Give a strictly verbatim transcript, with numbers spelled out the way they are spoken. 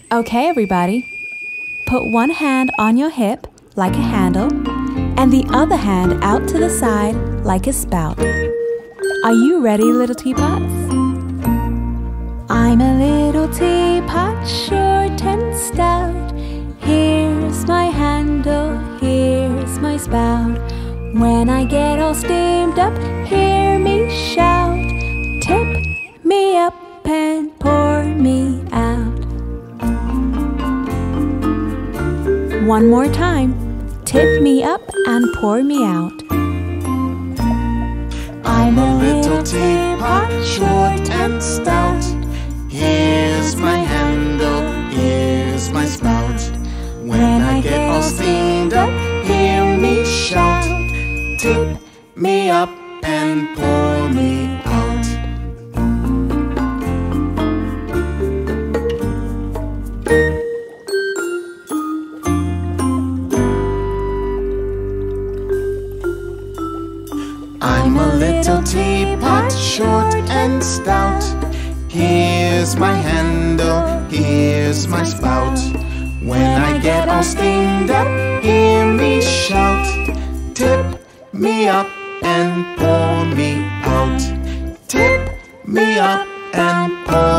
Okay, everybody. Put one hand on your hip like a handle and the other hand out to the side like a spout. Are you ready, little teapots? I'm a little teapot, short and stout. Here's my handle, here's my spout. When I get all steamed up, hear me shout. Tip me up and pour me out. One more time. Tip me up and pour me out. I'm a little teapot, short and stout. Here's my handle, here's my spout. When I get all steamed up, hear me shout. Tip me up and pour me out. I'm a little teapot, short and stout. Here's my handle, here's my spout. When I get all steamed up, hear me shout. Tip me up and pour me out. Tip me up and pour